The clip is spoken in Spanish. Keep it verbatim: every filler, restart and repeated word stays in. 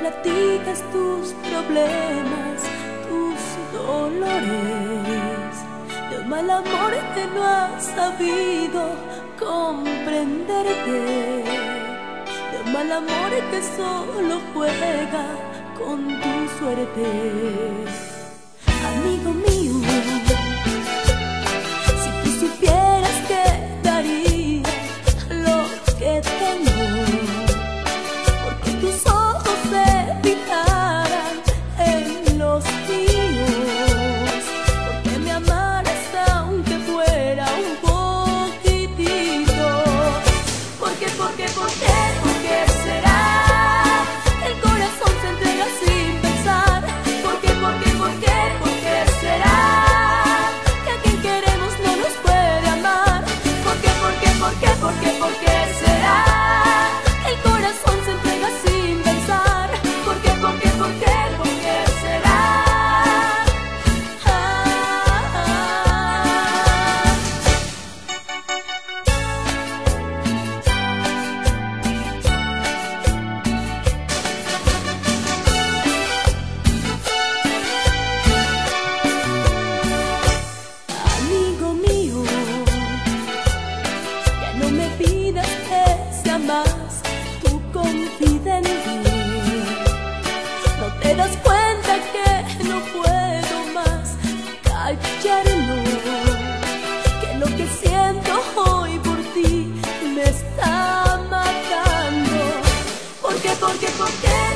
platicas tus problemas, tus dolores, de un mal amor que no has sabido comprenderte, de un mal amor que solo juega con tu suerte. Amigo mío, si tú supieras que daría lo que tengo porque tus ojos se fijaran en los míos, porque me amaras aunque fuera un poquitito, porque, porque, porque, porque será que el corazón se entrega sin pensar, porque, porque, porque, porque será que a quien queremos no nos puede amar, porque, porque, porque, porque, porque será que el corazón se entrega sin pensar, porque, porque, porque, porque será. Ah, ah, Amigo mío, ya no me pidas que sea más tu confidente. No te das cuenta que no puedo más callarlo, que lo que siento hoy por ti me está matando. ¿Por qué, por qué, por qué?